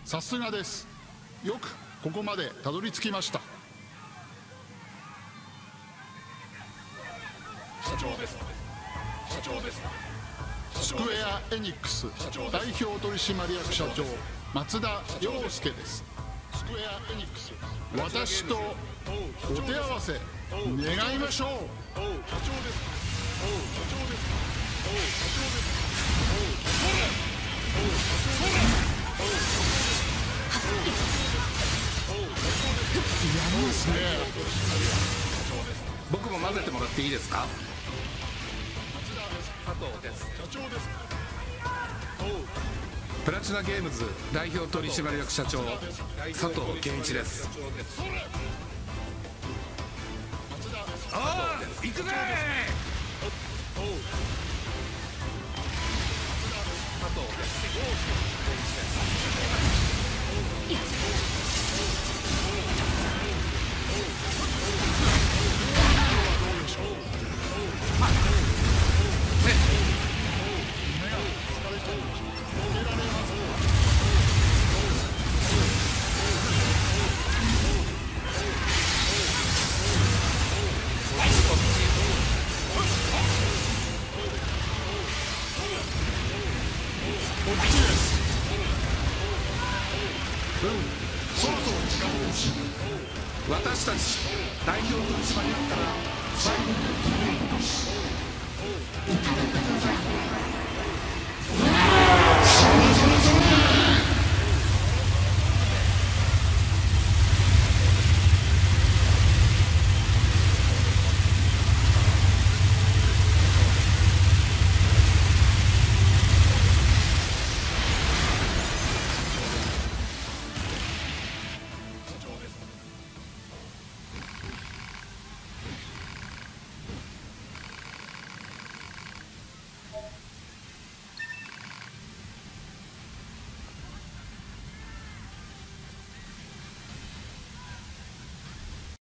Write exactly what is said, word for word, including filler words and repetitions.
さすがです。よくここまでたどり着きました。 社長です。社長です。 スクエア・エニックス代表取締役社長松田洋介です。スクエア・エニックス、私とお手合わせ願いましょう。 社長です。社長です。社長です。それ。 やりますね。 僕も混ぜてもらっていいですか？佐藤です。 社長です。 プラチナゲームズ代表取締役社長佐藤健一です。ああ、行くぜー。佐藤です。私たち代表取締役から最後の決め